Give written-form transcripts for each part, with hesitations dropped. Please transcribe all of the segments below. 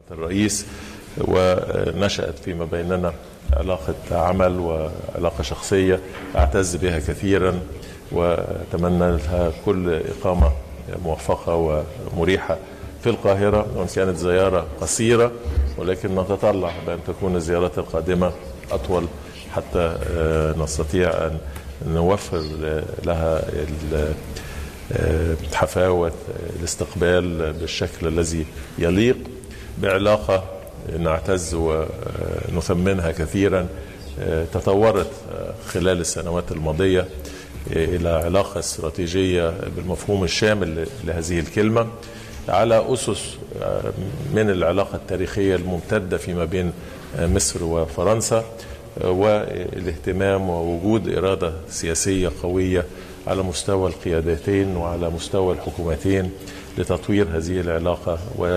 الرئيس، ونشأت فيما بيننا علاقة عمل وعلاقة شخصية أعتز بها كثيرا، وأتمنى لها كل إقامة موفقة ومريحة في القاهرة، وإن كانت زيارة قصيرة ولكن نتطلع بأن تكون الزيارات القادمة أطول حتى نستطيع أن نوفر لها حفاوة الاستقبال بالشكل الذي يليق بعلاقة نعتز ونثمنها كثيرا، تطورت خلال السنوات الماضية إلى علاقة استراتيجية بالمفهوم الشامل لهذه الكلمة، على أسس من العلاقة التاريخية الممتدة فيما بين مصر وفرنسا، والاهتمام ووجود إرادة سياسية قوية على مستوى القيادتين وعلى مستوى الحكومتين لتطوير هذه العلاقة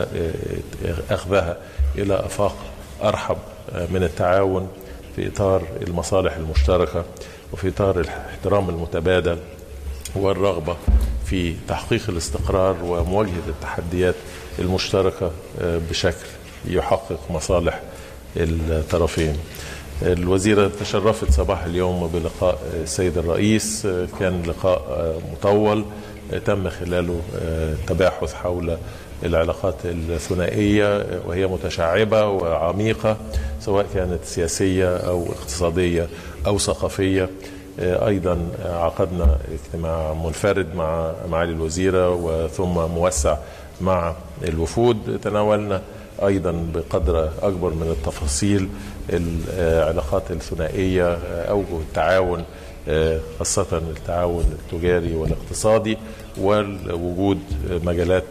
وأخذها إلى آفاق أرحب من التعاون في إطار المصالح المشتركة وفي إطار الاحترام المتبادل والرغبة في تحقيق الاستقرار ومواجهة التحديات المشتركة بشكل يحقق مصالح الطرفين. الوزيرة تشرفت صباح اليوم بلقاء السيد الرئيس، كان لقاء مطول تم خلاله تباحث حول العلاقات الثنائية، وهي متشعبة وعميقة سواء كانت سياسية أو اقتصادية أو ثقافية. أيضا عقدنا اجتماع منفرد مع معالي الوزيرة وثم موسع مع الوفود. تناولنا أيضا بقدر أكبر من التفاصيل العلاقات الثنائية، أوجه التعاون خاصة التعاون التجاري والاقتصادي، ووجود مجالات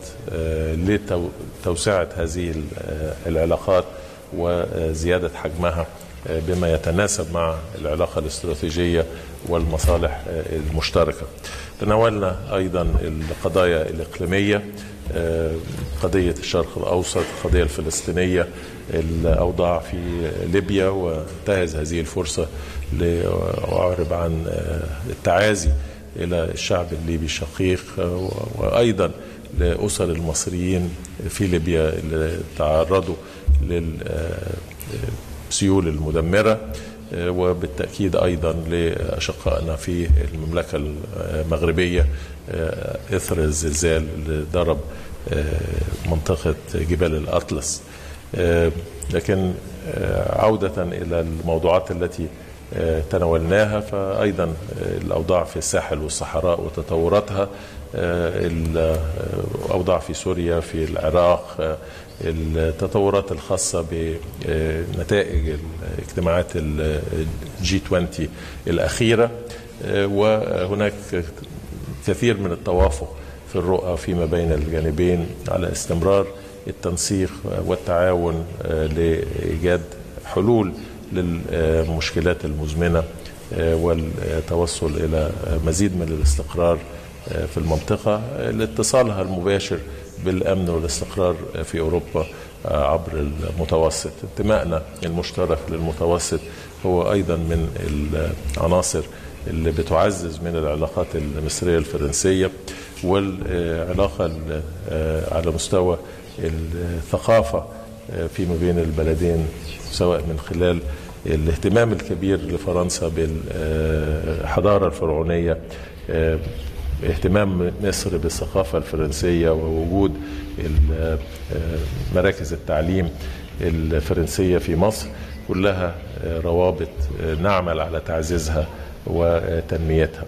لتوسعة هذه العلاقات وزيادة حجمها بما يتناسب مع العلاقة الاستراتيجية والمصالح المشتركة. تناولنا أيضا القضايا الإقليمية، قضية الشرق الأوسط، القضية الفلسطينية، الأوضاع في ليبيا، وانتهز هذه الفرصة لأعرب عن التعازي إلى الشعب الليبي الشقيق، وأيضا لأسر المصريين في ليبيا اللي تعرضوا للسيول المدمرة، وبالتأكيد أيضا لأشقائنا في المملكة المغربية إثر الزلزال اللي ضرب منطقة جبال الأطلس. لكن عودة إلى الموضوعات التي تناولناها، فأيضا الأوضاع في الساحل والصحراء وتطوراتها، الأوضاع في سوريا، في العراق، التطورات الخاصة بنتائج اجتماعات G20 الأخيرة، وهناك كثير من التوافق في الرؤى فيما بين الجانبين على استمرار التنسيق والتعاون لإيجاد حلول للمشكلات المزمنة والتوصل إلى مزيد من الاستقرار في المنطقة، لاتصالها المباشر بالأمن والاستقرار في أوروبا عبر المتوسط. انتمائنا المشترك للمتوسط هو أيضا من العناصر اللي بتعزز من العلاقات المصرية الفرنسية، والعلاقة على مستوى الثقافة فيما بين البلدين، سواء من خلال الاهتمام الكبير لفرنسا بالحضارة الفرعونية، اهتمام مصر بالثقافة الفرنسية، ووجود مراكز التعليم الفرنسية في مصر، كلها روابط نعمل على تعزيزها وتنميتها.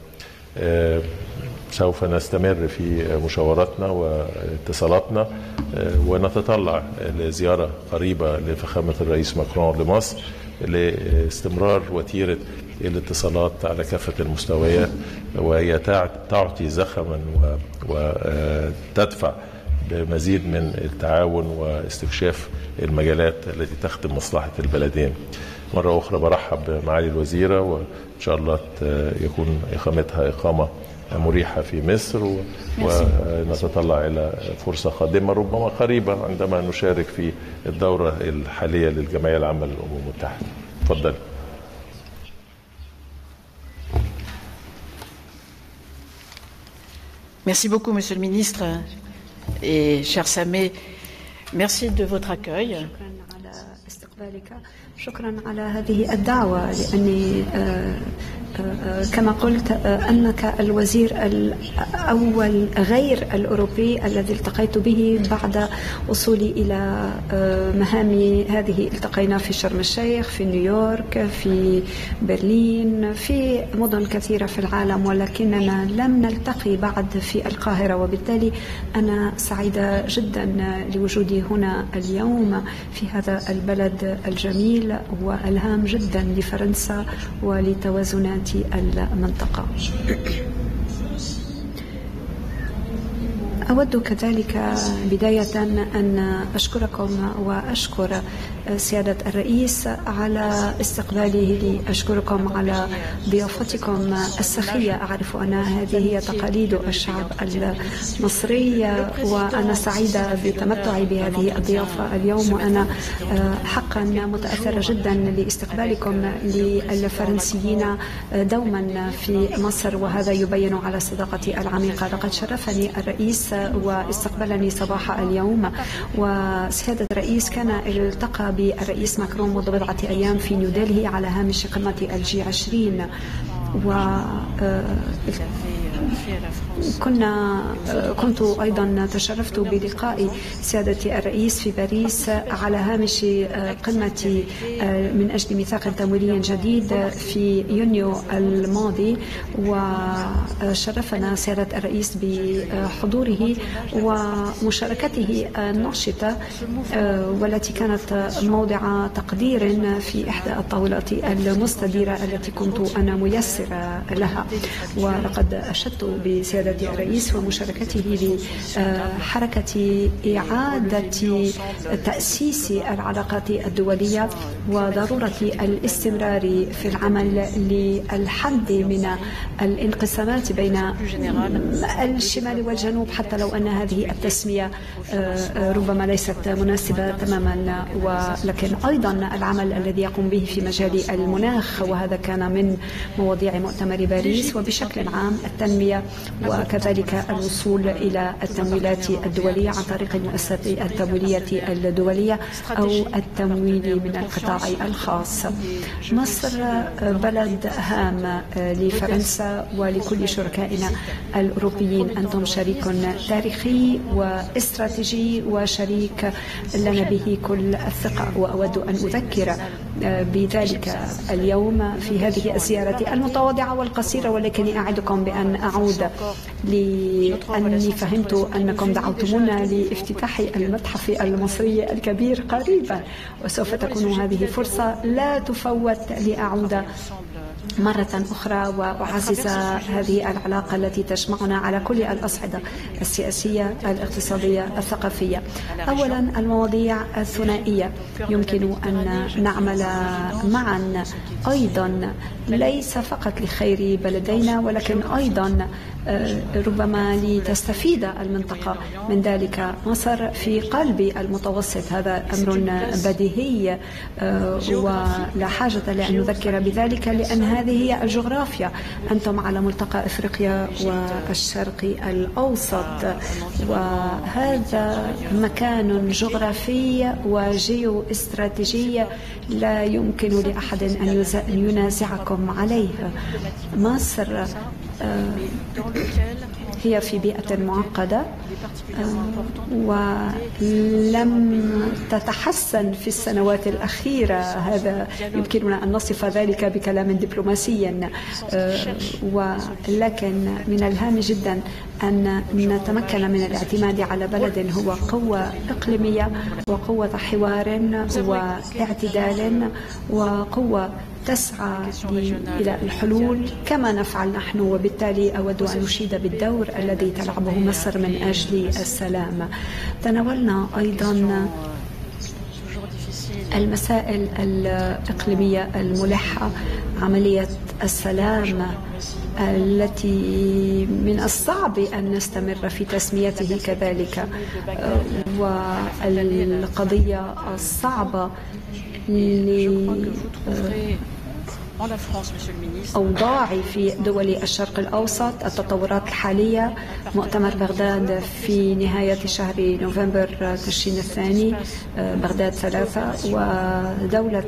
سوف نستمر في مشاوراتنا واتصالاتنا، ونتطلع لزيارة قريبة لفخامة الرئيس ماكرون لمصر لاستمرار وتيرة الاتصالات على كافة المستويات، وهي تعطي زخما وتدفع بمزيد من التعاون واستكشاف المجالات التي تخدم مصلحة البلدين. مرة أخرى برحب بمعالي الوزيرة، وإن شاء الله يكون إقامتها إقامة مريحة في مصر، ونتطلع إلى فرصة قادمة ربما قريبة عندما نشارك في الدورة الحالية للجمعية العامة للأمم المتحدة. تفضل. Merci beaucoup, Monsieur le Ministre. Et cher Sameh, Merci de votre accueil. شكرا على هذه الدعوة، لأني كما قلت أنك الوزير الأول غير الأوروبي الذي التقيت به بعد وصولي إلى مهامي هذه. التقينا في شرم الشيخ، في نيويورك، في برلين، في مدن كثيرة في العالم، ولكننا لم نلتقي بعد في القاهرة، وبالتالي أنا سعيدة جدا لوجودي هنا اليوم في هذا البلد الجميل والهام جدا لفرنسا ولتوازنات المنطقة. أود كذلك بداية أن أشكركم وأشكر سيادة الرئيس على استقباله لي. أشكركم على ضيافتكم السخية. أعرف أن هذه هي تقاليد الشعب المصري، وأنا سعيدة بتمتعي بهذه الضيافة اليوم، وأنا حقا متأثرة جدا لاستقبالكم للفرنسيين دوما في مصر، وهذا يبين على صداقتي العميقة. لقد شرفني الرئيس واستقبلني صباح اليوم، وسيادة الرئيس كان التقى بالرئيس ماكرون منذ بضعة أيام في نيودلهي على هامش قمة الG20، كنت أيضا تشرفت بلقاء سيادة الرئيس في باريس على هامش قمة من أجل ميثاق تمويلي جديد في يونيو الماضي، وشرفنا سيادة الرئيس بحضوره ومشاركته الناشطة، والتي كانت موضع تقدير في إحدى الطاولات المستديرة التي كنت أنا ميسرة لها. ولقد أشدت بسيادة الرئيس ومشاركته لحركة إعادة تأسيس العلاقات الدولية وضرورة الاستمرار في العمل للحد من الانقسامات بين الشمال والجنوب، حتى لو أن هذه التسمية ربما ليست مناسبة تماما، ولكن أيضا العمل الذي يقوم به في مجال المناخ، وهذا كان من مواضيع مؤتمر باريس، وبشكل عام التنمية وكذلك الوصول إلى التمويلات الدولية عن طريق المؤسسات التمويلية الدولية أو التمويل من القطاع الخاص. مصر بلد هام لفرنسا ولكل شركائنا الأوروبيين. أنتم شريك تاريخي واستراتيجي وشريك لنا به كل الثقة، وأود أن أذكر بذلك اليوم في هذه الزيارة المتواضعة والقصيرة، ولكني أعدكم بأن أعود لأني فهمت أنكم دعوتمونا لافتتاح المتحف المصري الكبير قريبا، وسوف تكون هذه فرصة لا تفوت لأعود مرة أخرى وأعزز هذه العلاقة التي تجمعنا على كل الأصعدة السياسية، الاقتصادية، الثقافية. أولا المواضيع الثنائية يمكن أن نعمل معا أيضا ليس فقط لخير بلدينا، ولكن أيضا ربما لتستفيد المنطقة من ذلك. مصر في قلب المتوسط، هذا أمر بديهي ولا حاجة لأن نذكر بذلك، لأن هذه هي الجغرافيا. أنتم على ملتقى إفريقيا والشرق الأوسط، وهذا مكان جغرافي وجيو استراتيجي لا يمكن لأحد أن ينازعكم عليه. مصر هي في بيئة معقدة ولم تتحسن في السنوات الأخيرة، هذا يمكننا أن نصف ذلك بكلام دبلوماسي، ولكن من الهام جدا أن نتمكن من الاعتماد على بلد هو قوة إقليمية وقوة حوار واعتدال وقوة تسعى إلى الحلول كما نفعل نحن. وبالتالي أود أن أشيد بالدور الذي تلعبه مصر من أجل السلام. تناولنا أيضا المسائل الإقليمية الملحة، عملية السلام التي من الصعب أن نستمر في تسميته كذلك، والقضية الصعبة أوضاع في دول الشرق الأوسط، التطورات الحالية، مؤتمر بغداد في نهاية شهر نوفمبر تشرين الثاني، بغداد 3، ودولة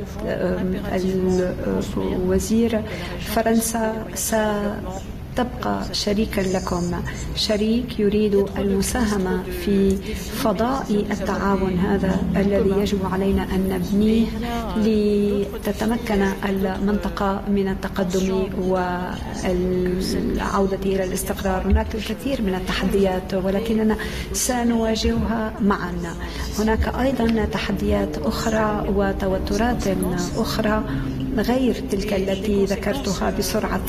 الوزير فرنسا تبقى شريكا لكم، شريك يريد المساهمة في فضاء التعاون هذا الذي يجب علينا أن نبنيه لتتمكن المنطقة من التقدم والعودة إلى الاستقرار. هناك الكثير من التحديات ولكننا سنواجهها معا. هناك أيضا تحديات أخرى وتوترات أخرى غير تلك التي ذكرتها بسرعة.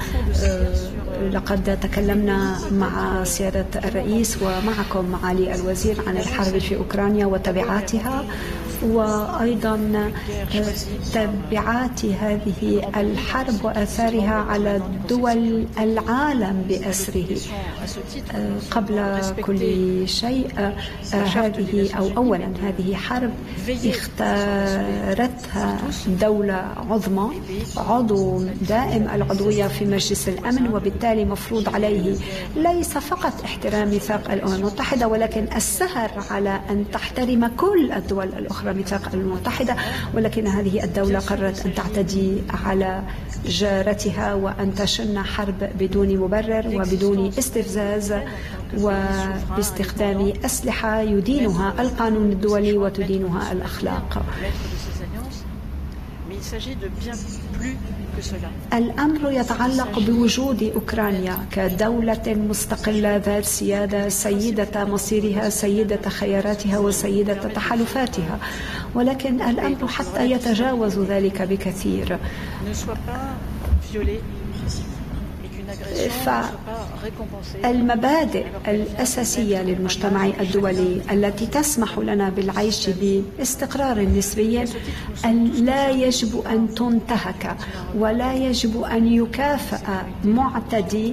لقد تكلمنا مع سيادة الرئيس ومعكم معالي الوزير عن الحرب في أوكرانيا وتبعاتها، وأيضا تبعات هذه الحرب وآثارها على دول العالم بأسره. قبل كل شيء أولا هذه حرب اختارتها دولة عظمى، عضو دائم العضوية في مجلس الأمن، وبالتالي مفروض عليه ليس فقط احترام ميثاق الأمم المتحدة ولكن السهر على أن تحترم كل الدول الأخرى ميثاق الأمم المتحدة. ولكن هذه الدولة قررت أن تعتدي على جارتها وأن تشن حرب بدون مبرر وبدون استفزاز وباستخدام أسلحة يدينها القانون الدولي وتدينها الأخلاق. الأمر يتعلق بوجود أوكرانيا كدولة مستقلة ذات سيادة، سيدة مصيرها، سيدة خياراتها وسيدة تحالفاتها، ولكن الأمر حتى يتجاوز ذلك بكثير. فالمبادئ الأساسية للمجتمع الدولي التي تسمح لنا بالعيش باستقرار نسبي لا يجب أن تنتهك، ولا يجب أن يكافأ معتدي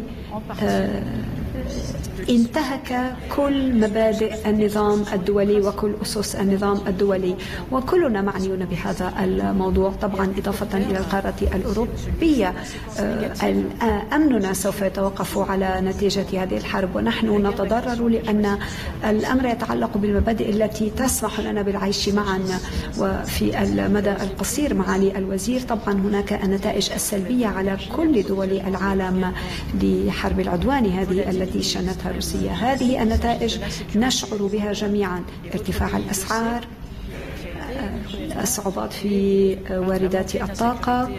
انتهك كل مبادئ النظام الدولي وكل أسس النظام الدولي، وكلنا معنيون بهذا الموضوع. طبعا إضافة إلى القارة الأوروبية، أمننا سوف يتوقف على نتيجة هذه الحرب، ونحن نتضرر لأن الأمر يتعلق بالمبادئ التي تسمح لنا بالعيش معا. وفي المدى القصير معالي الوزير، طبعا هناك النتائج السلبية على كل دول العالم لحرب العدوان هذه التي شنتها روسيا. هذه النتائج نشعر بها جميعا: ارتفاع الأسعار، الصعوبات في واردات الطاقة،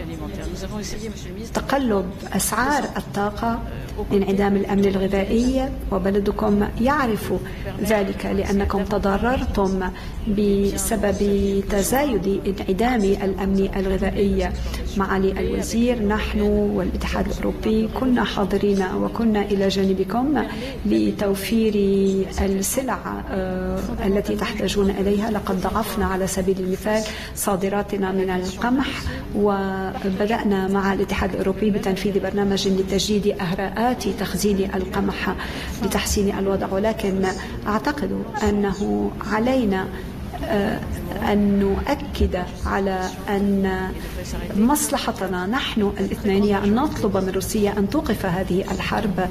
تقلب أسعار الطاقة، انعدام الأمن الغذائي، وبلدكم يعرف ذلك لأنكم تضررتم بسبب تزايد انعدام الأمن الغذائي. معالي الوزير، نحن والاتحاد الأوروبي كنا حاضرين وكنا إلى جانبكم لتوفير السلع التي تحتاجون إليها. لقد ضعفنا على سبيل المثال صادراتنا من القمح، وبدأنا مع الاتحاد الأوروبي بتنفيذ برنامج لتجديد أهراءات تخزين القمح لتحسين الوضع، ولكن أعتقد أنه علينا أن نؤكد على أن مصلحتنا نحن الاثنين أن نطلب من روسيا أن توقف هذه الحرب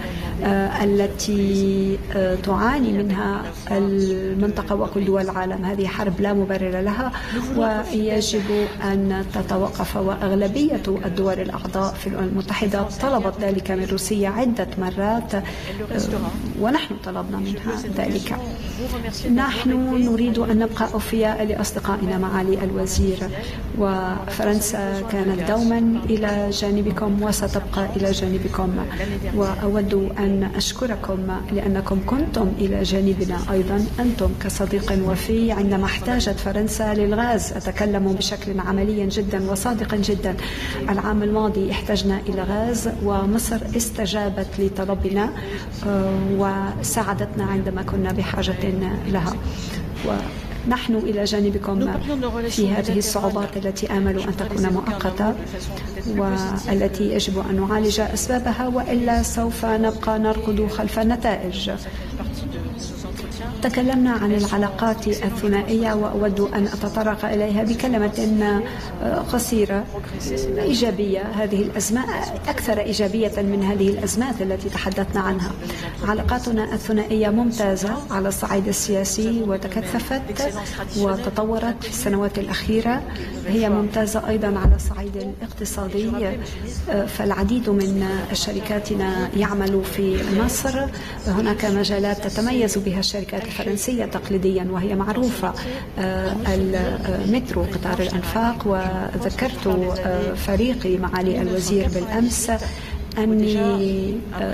التي تعاني منها المنطقة وكل دول العالم. هذه حرب لا مبرر لها ويجب أن تتوقف، وأغلبية الدول الأعضاء في الأمم المتحدة طلبت ذلك من روسيا عدة مرات، ونحن طلبنا منها ذلك. نحن نريد أن نبقى أوفياء لأصدقائنا معالي الوزير، وفرنسا كانت دوما إلى جانبكم وستبقى إلى جانبكم، وأود أن أشكركم لأنكم كنتم إلى جانبنا أيضا، أنتم كصديق وفي. عندما احتاجت فرنسا للغاز، أتكلم بشكل عملي جدا وصادق جدا، العام الماضي احتجنا إلى غاز ومصر استجابت لطلبنا وساعدتنا عندما كنا بحاجة لها، ونحن إلى جانبكم في هذه الصعوبات التي آمل أن تكون مؤقتة والتي يجب أن نعالج أسبابها، وإلا سوف نبقى نركض خلف النتائج. تكلمنا عن العلاقات الثنائية وأود أن أتطرق إليها بكلمة قصيرة إيجابية. هذه الأزمات أكثر إيجابية من هذه الأزمات التي تحدثنا عنها. علاقاتنا الثنائية ممتازة على الصعيد السياسي وتكثفت وتطورت في السنوات الأخيرة. هي ممتازة أيضا على الصعيد الاقتصادي، فالعديد من شركاتنا يعمل في مصر. هناك مجالات تتميز بها الشركات الفرنسية تقليديا وهي معروفة، المترو، قطار الأنفاق. وذكرت فريقي معالي الوزير بالأمس أني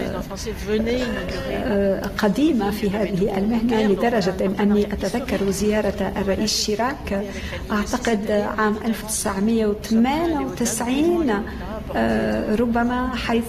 قديمة في هذه المهنة لدرجة أني أتذكر زيارة الرئيس شيراك أعتقد عام 1998 ربما،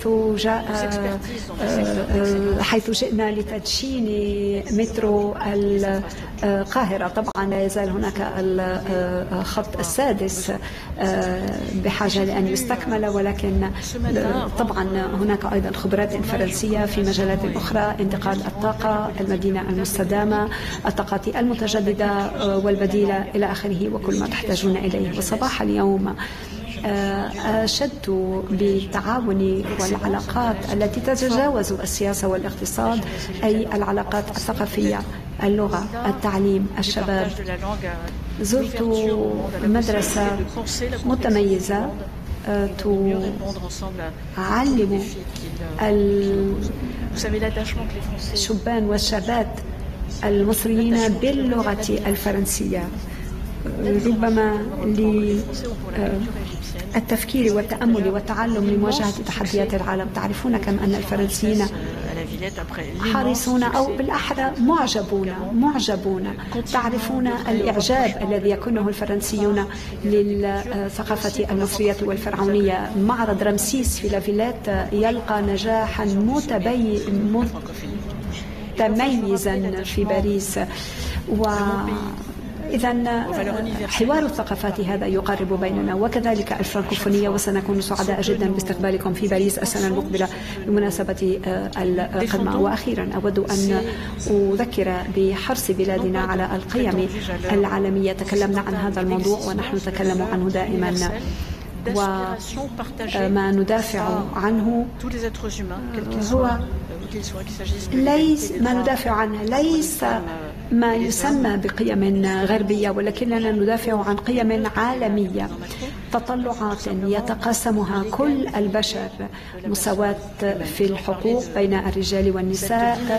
حيث جئنا لتدشين مترو القاهرة. طبعا لا يزال هناك الخط السادس بحاجة لأن يستكمل، ولكن طبعا هناك أيضا خبرات فرنسية في مجالات أخرى: انتقال الطاقة، المدينة المستدامة، الطاقات المتجددة والبديلة إلى آخره، وكل ما تحتاجون إليه. وصباح اليوم أشدت بالتعاون والعلاقات التي تتجاوز السياسة والاقتصاد، أي العلاقات الثقافية، اللغة، التعليم، الشباب. زرت مدرسة متميزة تعلم الشبان والشابات المصريين باللغة الفرنسية، ربما للتفكير والتأمل والتعلم لمواجهة تحديات العالم. تعرفون كم أن الفرنسيين حريصون، أو بالأحرى معجبون. تعرفون الإعجاب الذي يكونه الفرنسيون للثقافة المصرية والفرعونية. معرض رمسيس في لافيلات يلقى نجاحا متميزا في باريس. إذا حوار الثقافات هذا يقرب بيننا، وكذلك الفرنكوفونية. وسنكون سعداء جدا باستقبالكم في باريس السنة المقبلة بمناسبة القمة. وأخيرا أود أن أذكر بحرص بلادنا على القيم العالمية. تكلمنا عن هذا الموضوع ونحن نتكلم عنه دائما، وما ندافع عنه هو ليس ما يسمى بقيم غربية، ولكننا ندافع عن قيم عالمية، تطلعات يتقاسمها كل البشر، مساواة في الحقوق بين الرجال والنساء.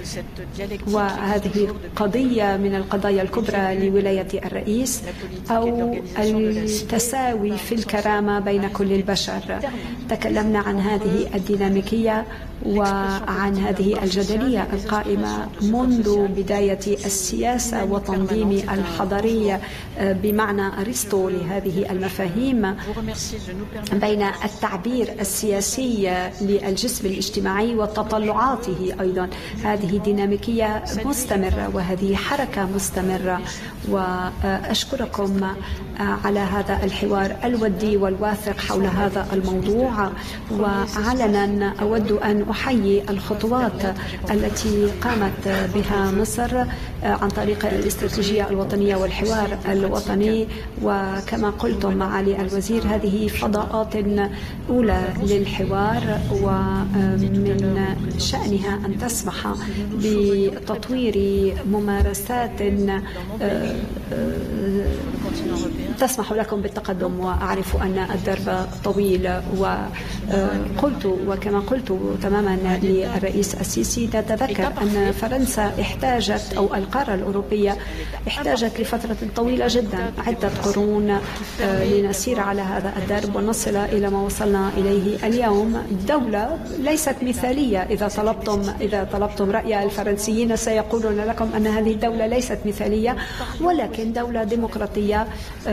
وهذه قضية من القضايا الكبرى لولاية الرئيس، أو التساوي في الكرامة بين كل البشر. تكلمنا عن هذه الديناميكية وعن هذه الجدلية القائمة منذ بداية السياسة وتنظيم الحضارية بمعنى أرسطو لهذه المفاهيم، بين التعبير السياسي للجسم الاجتماعي وتطلعاته أيضا. هذه ديناميكية مستمرة وهذه حركة مستمرة. وأشكركم على هذا الحوار الودي والواثق حول هذا الموضوع. وعلنا أود أن أحيي الخطوات التي قامت بها مصر عن طريق الاستراتيجية الوطنية والحوار الوطني. وكما قلتم معالي الوزير، هذه فضاءات أولى للحوار، ومن شأنها أن تسمح بتطوير ممارسات تسمح لكم بالتقدم. وأعرف أن الدرب طويل، وقلت وكما قلت تماما للرئيس السيسي، نتذكر أن فرنسا احتاجت، أو القارة الأوروبية احتاجت لفترة طويلة جدا، عدة قرون، لنسير على هذا الدرب ونصل إلى ما وصلنا إليه اليوم. دولة ليست مثالية. إذا طلبتم رأي الفرنسيين سيقولون لكم أن هذه الدولة ليست مثالية، ولكن دولة ديمقراطية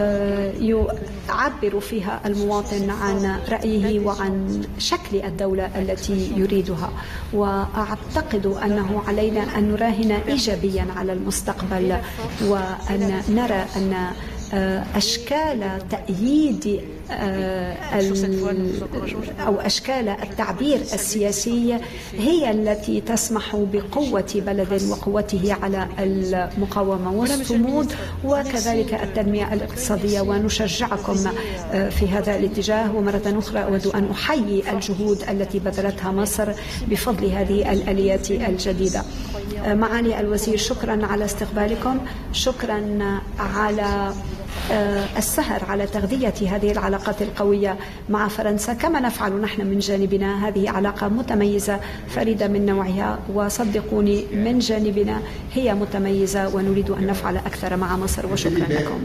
يعبر فيها المواطن عن رأيه وعن شكل الدولة التي يريدها. وأعتقد أنه علينا أن نراهن إيجابيا على المستقبل، وأن نرى أن أشكال تأييد أو أشكال التعبير السياسي هي التي تسمح بقوة بلد وقوته على المقاومة والصمود وكذلك التنمية الاقتصادية، ونشجعكم في هذا الاتجاه. ومرة أخرى أود أن أحيي الجهود التي بذلتها مصر بفضل هذه الآليات الجديدة. معالي الوزير، شكرا على استقبالكم، شكرا على السهر على تغذية هذه العلاقات القوية مع فرنسا كما نفعل نحن من جانبنا. هذه علاقة متميزة فريدة من نوعها، وصدقوني من جانبنا هي متميزة ونريد أن نفعل أكثر مع مصر، وشكرا لكم.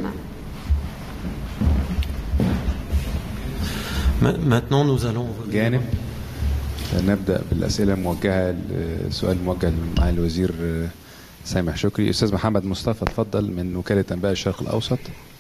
جانب نبدأ بالأسئلة موجهة، السؤال موجه مع الوزير سامح شكري. أستاذ محمد مصطفى تفضل من وكالة أنباء الشرق الأوسط.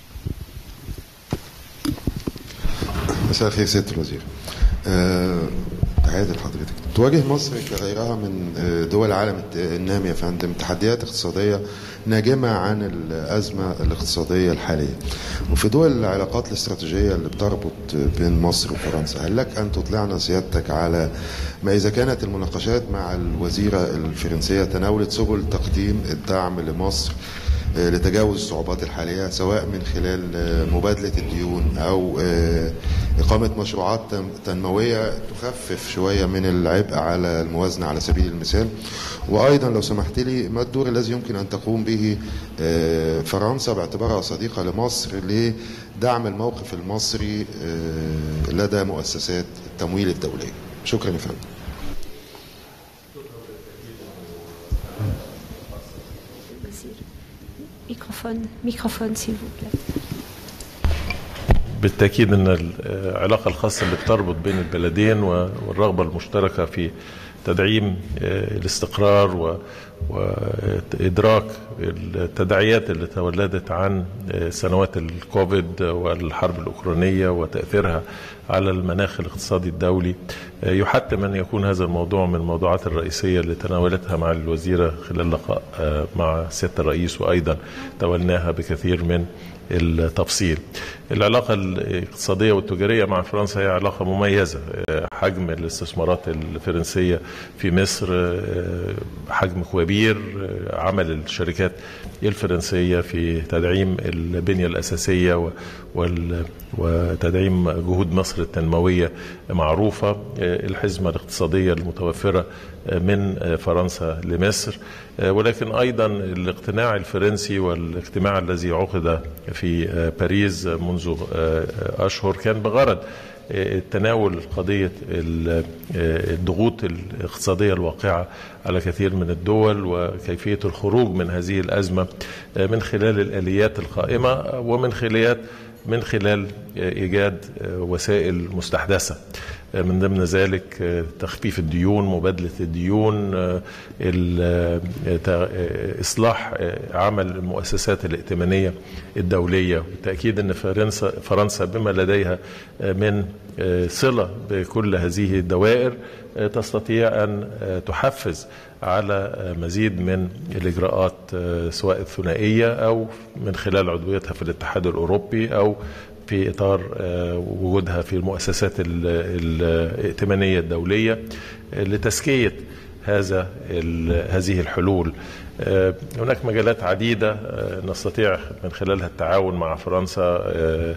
مساء الخير سيادة الوزير. تحياتي لحضرتك. تواجه مصر كغيرها من دول العالم النامية يا فندم تحديات اقتصادية ناجمة عن الأزمة الاقتصادية الحالية، وفي دول العلاقات الاستراتيجية اللي بتربط بين مصر وفرنسا، هل لك أن تطلعنا سيادتك على ما إذا كانت المناقشات مع الوزيرة الفرنسية تناولت سبل تقديم الدعم لمصر لتجاوز الصعوبات الحالية، سواء من خلال مبادلة الديون أو إقامة مشروعات تنموية تخفف شوية من العبء على الموازنة على سبيل المثال؟ وأيضا لو سمحت لي، ما الدور الذي يمكن أن تقوم به فرنسا باعتبارها صديقة لمصر لدعم الموقف المصري لدى مؤسسات التمويل الدولية؟ شكرا يا فندم. ميكروفون سيل فو بلا. بالتأكيد أن العلاقة الخاصة اللي بتربط بين البلدين والرغبة المشتركة في تدعيم الاستقرار وإدراك التداعيات اللي تولدت عن سنوات الكوفيد والحرب الأوكرانية وتأثيرها على المناخ الاقتصادي الدولي يحتم أن يكون هذا الموضوع من الموضوعات الرئيسية اللي تناولتها مع الوزيرة خلال لقاء مع سيادة الرئيس، وأيضا تولناها بكثير من التفصيل. العلاقة الاقتصادية والتجارية مع فرنسا هي علاقة مميزة. حجم الاستثمارات الفرنسية في مصر حجم كبير. عمل الشركات الفرنسية في تدعيم البنية الأساسية وتدعيم جهود مصر التنموية معروفة. الحزمة الاقتصادية المتوفرة من فرنسا لمصر، ولكن أيضا الاقتناع الفرنسي والاجتماع الذي عقد في باريس منذ أشهر كان بغرض تناول قضية الضغوط الاقتصادية الواقعة على كثير من الدول وكيفية الخروج من هذه الأزمة من خلال الآليات القائمة ومن خلال إيجاد وسائل مستحدثة، من ضمن ذلك تخفيف الديون، مبادلة الديون، إصلاح عمل المؤسسات الائتمانية الدولية. بالتأكيد أن فرنسا بما لديها من صلة بكل هذه الدوائر تستطيع أن تحفز على مزيد من الإجراءات سواء الثنائية أو من خلال عضويتها في الاتحاد الأوروبي أو في إطار وجودها في المؤسسات الائتمانية الدولية لتزكية هذه الحلول. هناك مجالات عديدة نستطيع من خلالها التعاون مع فرنسا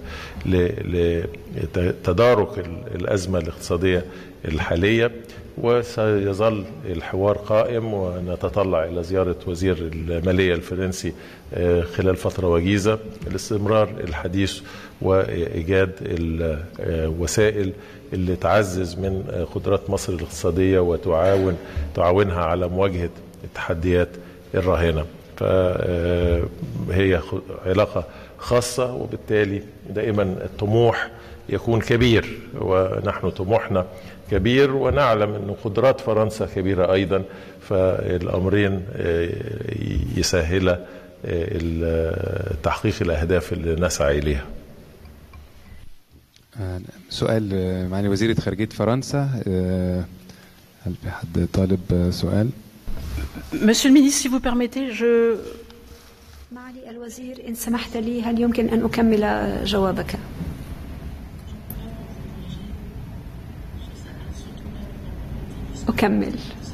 لتدارك الأزمة الاقتصادية الحالية، وسيظل الحوار قائم، ونتطلع إلى زيارة وزير المالية الفرنسي خلال فترة وجيزة لاستمرار الحديث وإيجاد الوسائل اللي تعزز من قدرات مصر الاقتصادية وتعاونها على مواجهة التحديات الراهنة. فهي علاقة خاصة، وبالتالي دائما الطموح يكون كبير، ونحن طموحنا كبير، ونعلم أن قدرات فرنسا كبيرة أيضا، فالأمرين يسهل تحقيق الأهداف اللي نسعى إليها. سؤال معالي وزيرة خارجية فرنسا، هل في حد طالب سؤال؟ Monsieur le ministre, si vous permettez, معالي الوزير إن سمحت لي هل يمكن أن أكمل جوابك؟ أكمل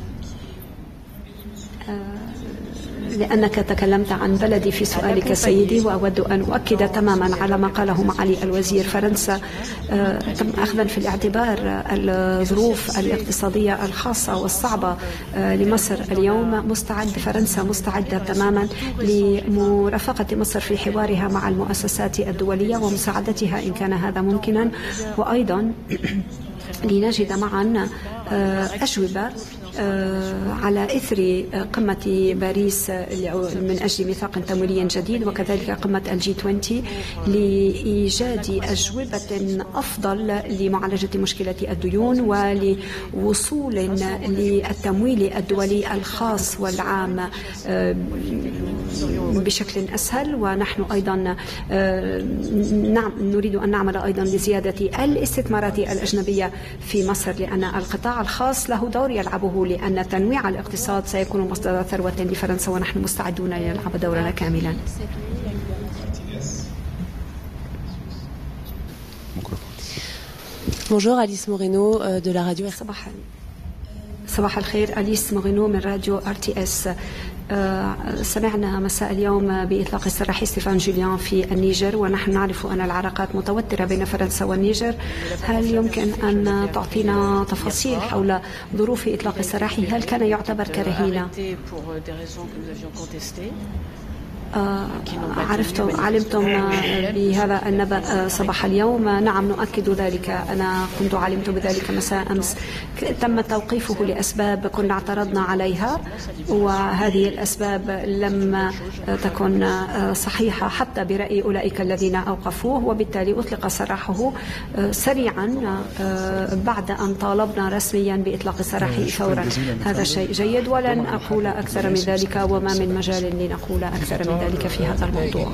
لأنك تكلمت عن بلدي في سؤالك سيدي، وأود أن أؤكد تماما على ما قاله معالي الوزير. فرنسا تم أخذا في الاعتبار الظروف الاقتصادية الخاصة والصعبة لمصر اليوم. فرنسا مستعدة تماما لمرافقة مصر في حوارها مع المؤسسات الدولية ومساعدتها إن كان هذا ممكنا، وأيضا لنجد معا أجوبة على إثر قمة باريس من أجل ميثاق تمويلي جديد، وكذلك قمة الG20 لإيجاد أجوبة أفضل لمعالجة مشكلة الديون ولوصول للتمويل الدولي الخاص والعام بشكل أسهل. ونحن أيضا نريد أن نعمل أيضا لزيادة الاستثمارات الأجنبية في مصر، لأن القطاع الخاص له دور يلعبه، لأن تنويع الاقتصاد سيكون مصدر ثروة لفرنسا، ونحن مستعدون لنلعب دورنا كاملا. Bonjour, Alice Moreno de la radio. صباح الخير، أليس مورينو من راديو RTS. سمعنا مساء اليوم بإطلاق السراح ستيفان جوليان في النيجر، ونحن نعرف أن العلاقات متوترة بين فرنسا والنيجر. هل يمكن أن تعطينا تفاصيل حول ظروف إطلاق السراح؟ هل كان يعتبر كرهينة؟ علمتم بهذا النبأ صباح اليوم؟ نعم، نؤكد ذلك. أنا كنت علمت بذلك مساء أمس. تم توقيفه لأسباب كنا اعترضنا عليها، وهذه الأسباب لم تكن صحيحة حتى برأي أولئك الذين أوقفوه، وبالتالي أطلق سراحه سريعا بعد أن طالبنا رسميا بإطلاق سراحه فورا. هذا شيء جيد، ولن أقول أكثر من ذلك، وما من مجال لنقول أكثر من ذلك في هذا الموضوع.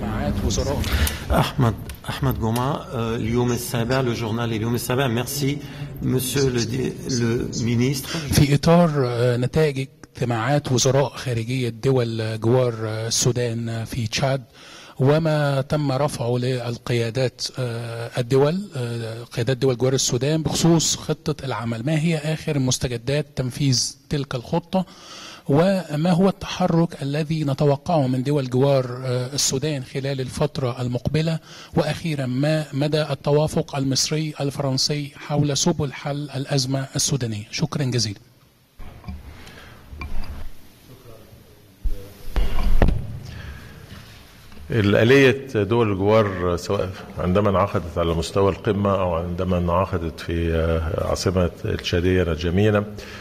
أحمد جمعة، اليوم السابع، لو جورنال اليوم السابع. ميرسي مسيو لو مينيستر. في إطار نتائج اجتماعات وزراء خارجية دول جوار السودان في تشاد، وما تم رفعه للقيادات قيادات دول جوار السودان بخصوص خطة العمل، ما هي آخر مستجدات تنفيذ تلك الخطة، وما هو التحرك الذي نتوقعه من دول جوار السودان خلال الفترة المقبلة، وأخيرا ما مدى التوافق المصري الفرنسي حول سبل حل الأزمة السودانية؟ شكرا جزيلا. الآلية دول الجوار سواء عندما انعقدت على مستوى القمة أو عندما انعقدت في عاصمة التشادية نجمينا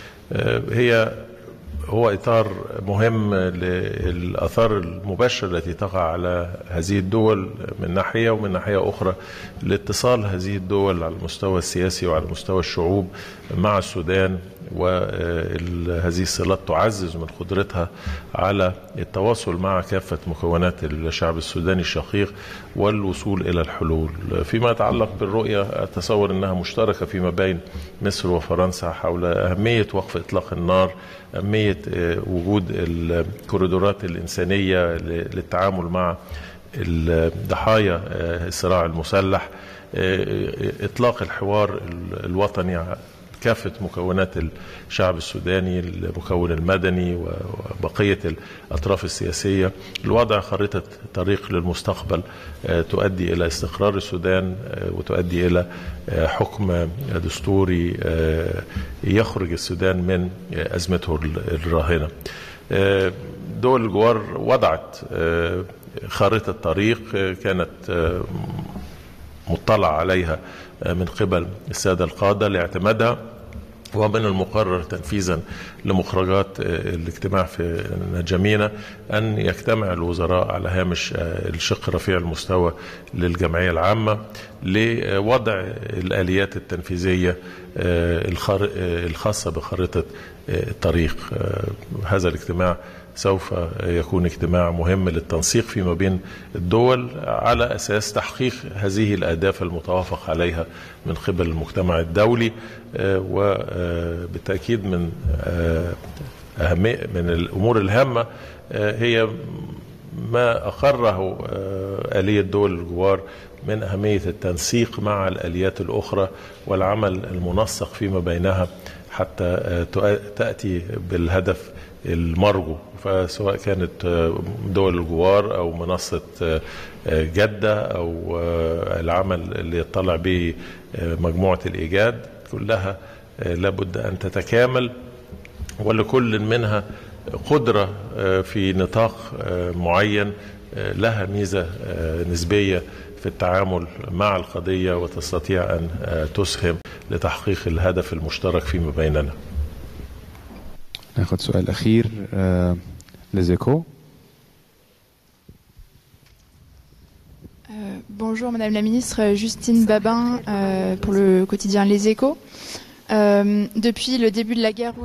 هو إطار مهم للآثار المباشرة التي تقع على هذه الدول من ناحية، ومن ناحية أخرى لاتصال هذه الدول على المستوى السياسي وعلى مستوى الشعوب مع السودان، وهذه الصلات تعزز من قدرتها على التواصل مع كافة مكونات الشعب السوداني الشقيق والوصول إلى الحلول. فيما يتعلق بالرؤية، أتصور أنها مشتركة فيما بين مصر وفرنسا حول أهمية وقف إطلاق النار، أهمية وجود الكوريدورات الإنسانية للتعامل مع ضحايا الصراع المسلح، إطلاق الحوار الوطني كافة مكونات الشعب السوداني، المكون المدني وبقية الأطراف السياسية، الوضع خريطة طريق للمستقبل تؤدي إلى استقرار السودان وتؤدي إلى حكم دستوري يخرج السودان من أزمته الراهنة. دول الجوار وضعت خريطة طريق كانت مطلع عليها من قبل السادة القادة لاعتمادها، ومن المقرر تنفيذا لمخرجات الاجتماع في نجمينا أن يجتمع الوزراء على هامش الشق رفيع المستوى للجمعية العامة لوضع الآليات التنفيذية الخاصة بخريطة الطريق. هذا الاجتماع سوف يكون اجتماع مهم للتنسيق فيما بين الدول على أساس تحقيق هذه الأهداف المتوافق عليها من قبل المجتمع الدولي، وبالتأكيد من الأمور الهامة هي ما أقره آلية دول الجوار من أهمية التنسيق مع الآليات الأخرى والعمل المنسق فيما بينها حتى تأتي بالهدف المرجو، فسواء كانت دول الجوار أو منصة جدة أو العمل اللي يطلع به مجموعة الإيجاد، كلها لابد أن تتكامل، ولكل منها قدرة في نطاق معين لها ميزة نسبية في التعامل مع القضية وتستطيع أن تسهم لتحقيق الهدف المشترك فيما بيننا. ناخد سؤال أخير لزيكو. Bonjour Madame la Ministre, Justine Babin pour le quotidien Les Échos. Depuis le début de la guerre,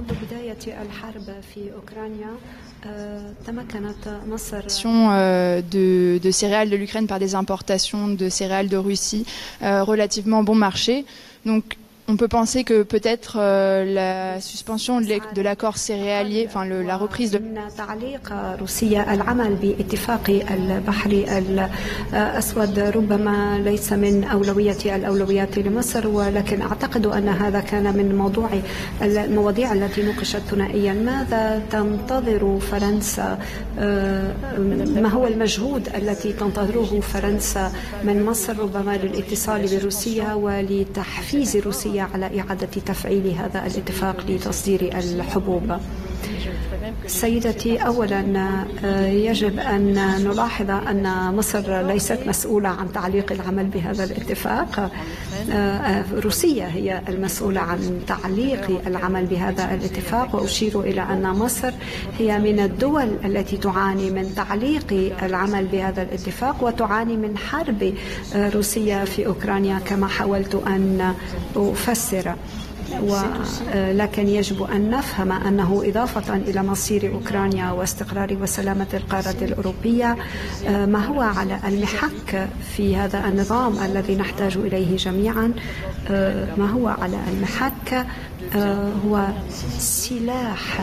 de céréales de l'Ukraine par des importations de céréales de Russie relativement bon marché. Donc on peut penser que peut-être la suspension de l'accord céréalier, enfin la reprise de تعليق روسيا العمل باتفاق البحر الأسود ربما ليس من الأولويات لمصر، ولكن أعتقد أن هذا كان من المواضيع التي ناقشت ثنائيا. ماذا تنتظر فرنسا؟ ما هو المجهود الذي تنتظره فرنسا من مصر ربما للاتصال بروسيا ولتحفيز روسيا على إعادة تفعيل هذا الاتفاق لتصدير الحبوب؟ سيدتي، أولا يجب أن نلاحظ أن مصر ليست مسؤولة عن تعليق العمل بهذا الاتفاق. روسيا هي المسؤولة عن تعليق العمل بهذا الاتفاق، وأشير إلى أن مصر هي من الدول التي تعاني من تعليق العمل بهذا الاتفاق وتعاني من حرب روسيا في أوكرانيا كما حاولت أن أفسر. ولكن يجب أن نفهم أنه إضافة إلى مصير أوكرانيا واستقرار وسلامة القارة الأوروبية، ما هو على المحك في هذا النظام الذي نحتاج إليه جميعا، ما هو على المحك هو سلاح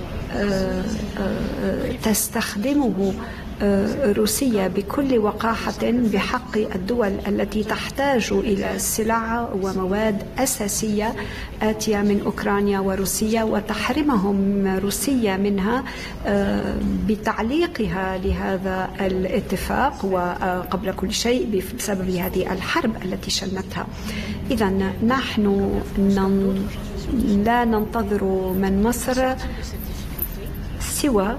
تستخدمه روسيا بكل وقاحة بحق الدول التي تحتاج إلى سلع ومواد أساسية آتية من أوكرانيا وروسيا، وتحرمهم روسيا منها بتعليقها لهذا الاتفاق، وقبل كل شيء بسبب هذه الحرب التي شنتها. إذن نحن لا ننتظر من مصر سوى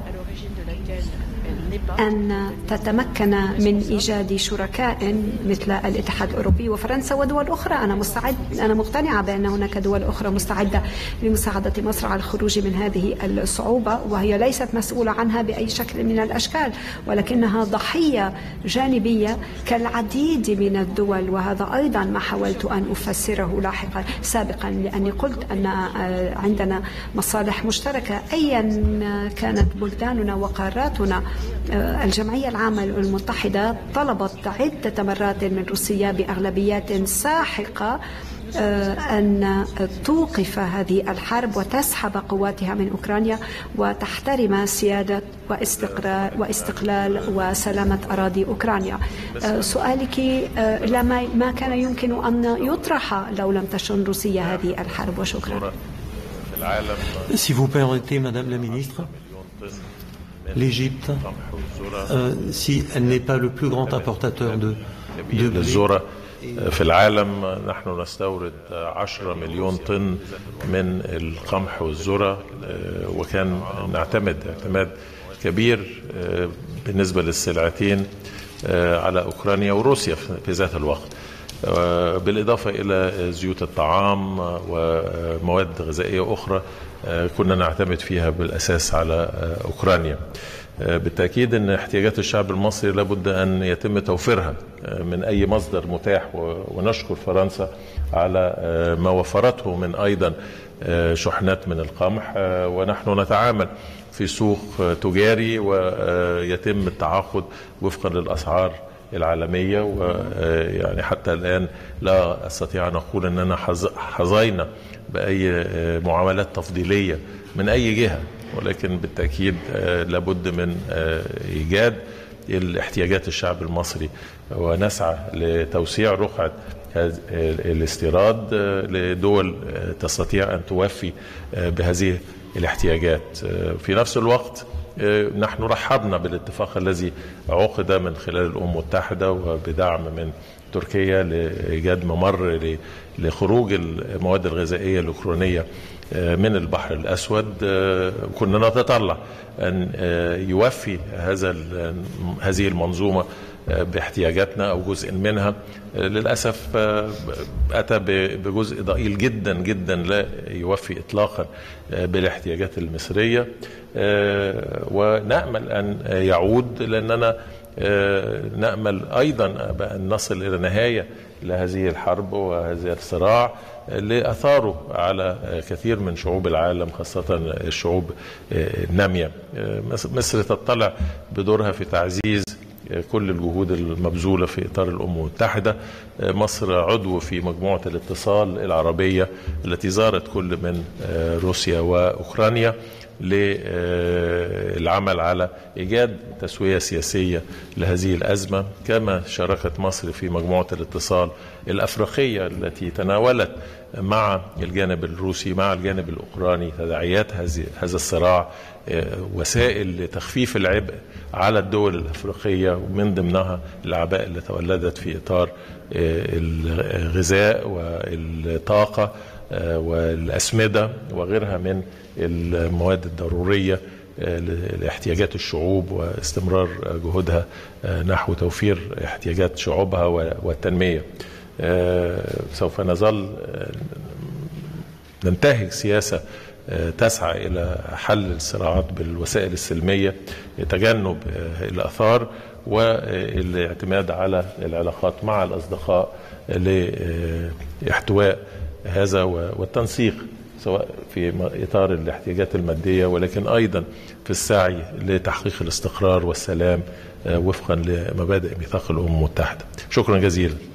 أن تتمكن من إيجاد شركاء مثل الاتحاد الأوروبي وفرنسا ودول أخرى. أنا مقتنعة بأن هناك دول أخرى مستعدة لمساعدة مصر على الخروج من هذه الصعوبة، وهي ليست مسؤولة عنها بأي شكل من الأشكال، ولكنها ضحية جانبية كالعديد من الدول. وهذا أيضا ما حاولت أن أفسره سابقا، لأني قلت أن عندنا مصالح مشتركة أيا كانت بلداننا وقاراتنا. الجمعية العامة المتحدة طلبت عدة مرات من روسيا بأغلبيات ساحقة أن توقف هذه الحرب وتسحب قواتها من أوكرانيا وتحترم سيادة واستقلال وسلامة أراضي أوكرانيا. سؤالك ما كان يمكن أن يطرح لو لم تشن روسيا هذه الحرب؟ وشكرا. Si vous permettez, Madame la Ministre, l'Égypte, si elle n'est pas le plus grand importateur de blé. في العالم نحن نستورد 10 مليون طن من القمح والذرة، وكان نعتمد اعتماد كبير بالنسبة للسلعتين على أوكرانيا وروسيا في ذات الوقت، بالإضافة إلى زيوت الطعام ومواد غذائية أخرى كنا نعتمد فيها بالأساس على أوكرانيا. بالتأكيد أن احتياجات الشعب المصري لابد أن يتم توفيرها من أي مصدر متاح، ونشكر فرنسا على ما وفرته من أيضا شحنات من القمح، ونحن نتعامل في سوق تجاري ويتم التعاقد وفقا للأسعار العالمية. ويعني حتى الآن لا أستطيع أن أقول أننا حظينا بأي معاملات تفضيلية من أي جهة، ولكن بالتأكيد لابد من إيجاد الاحتياجات الشعب المصري، ونسعى لتوسيع رقعة الاستيراد لدول تستطيع أن توفي بهذه الاحتياجات. في نفس الوقت نحن رحبنا بالاتفاق الذي عقد من خلال الأمم المتحدة وبدعم من تركيا لإيجاد ممر لخروج المواد الغذائية الأوكرانية من البحر الأسود. كنا نتطلع أن يوفي هذه المنظومة باحتياجاتنا أو جزء منها. للأسف أتى بجزء ضئيل جدا جدا لا يوفي إطلاقا بالاحتياجات المصرية، ونأمل أن يعود، لأننا نأمل أيضا أن نصل إلى نهاية لهذه الحرب وهذا الصراع اللي أثاره على كثير من شعوب العالم، خاصة الشعوب النامية. مصر تطلع بدورها في تعزيز كل الجهود المبذولة في إطار الأمم المتحدة. مصر عضو في مجموعة الاتصال العربية التي زارت كل من روسيا وأوكرانيا للعمل على إيجاد تسوية سياسية لهذه الأزمة، كما شاركت مصر في مجموعة الاتصال الأفريقية التي تناولت مع الجانب الروسي مع الجانب الأوكراني تداعيات هذا الصراع، وسائل لتخفيف العبء على الدول الأفريقية، ومن ضمنها الأعباء اللي تولدت في إطار الغذاء والطاقة والأسمدة وغيرها من المواد الضرورية لاحتياجات الشعوب واستمرار جهودها نحو توفير احتياجات شعوبها والتنمية. سوف نظل ننتهج سياسة تسعى إلى حل الصراعات بالوسائل السلمية، تجنب الآثار والاعتماد على العلاقات مع الأصدقاء لاحتواء هذا والتنسيق، سواء في إطار الاحتياجات المادية ولكن أيضا في السعي لتحقيق الاستقرار والسلام وفقا لمبادئ ميثاق الأمم المتحدة. شكرا جزيلا.